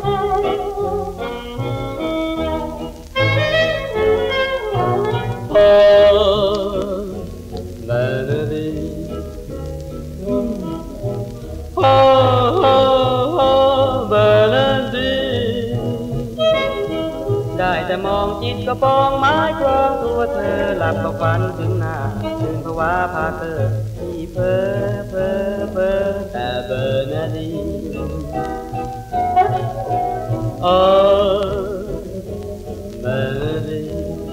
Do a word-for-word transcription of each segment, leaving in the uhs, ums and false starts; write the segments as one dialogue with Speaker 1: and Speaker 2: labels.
Speaker 1: ได้แต่มองจิตกระปองไม้ครองตัวเธอหลับกับฝันถึงหน้าถึงภาวะพาเธอที่เพ้อเพ้อเพ้อแต่เบอร์นาดีโอ้เบอร์นาดี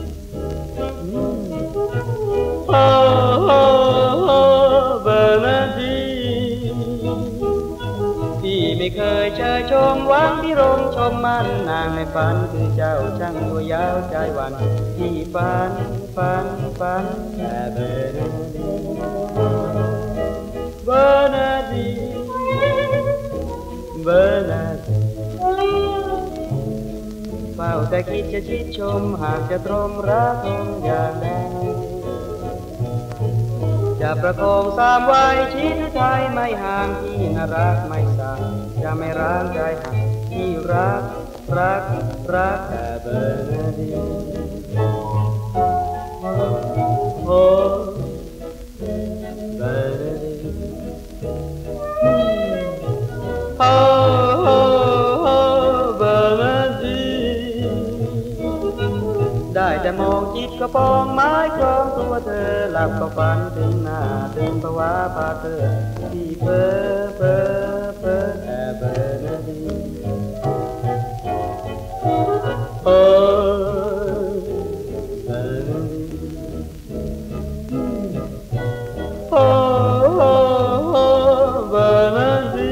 Speaker 1: โอ้เบอร์นาดีที่ไม่เคยเชยชมหวังที่รงชมมันนางในฝันคือเจ้าช่างตัวยาวใจหวันที่ฝันฝันฝันแต่เบอร์นาดีเบอร์นาดีเบอร์นาดีเฝ้าแต่คิดจะชิดชมหากจะตรมรักคงอย่างนั้นจะประคองสามไว้ชิดไทยไม่ห่างที่น่ารักไม่สายจะไม่ร้างใจหักที่รักรักรักแต่เบอร์นาดีโอ้เบอร์นาดีโอ้เบอร์นาดีได้แต่มองจิตกระปองไม้ครองตัวเธอหลับก็ฝันถึงหน้าถึงภาวะพาเธอที่เพ้อเพ้อเพ้อแต่เบอร์นาดีโอ้เบอร์นาดีโอ้เบอร์นาดี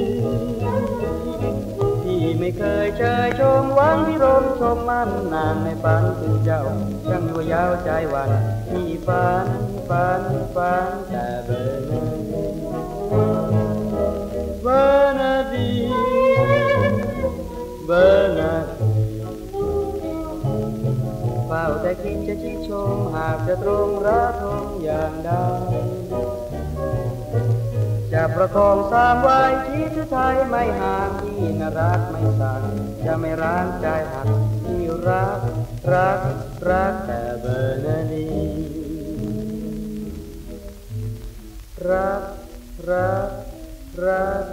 Speaker 1: ที่ไม่เคยเชยชมหวังที่รงชมมันนานในฝันถึงเจ้าช่างตัวยาวใจหวันที่ฝันฝันฝันแต่เบอร์นาดีเบอร์นาดีเบอร์นาดีเฝ้าแต่คิดจะชิดชมหากจะตรงรักคงอย่างใดจะประคองสามไว้ชิดไทยไม่ห่างที่น่ารักไม่สั่นจะไม่ร้างใจหักที่รักรักรักแต่เบอร์นาดีรักรักรัก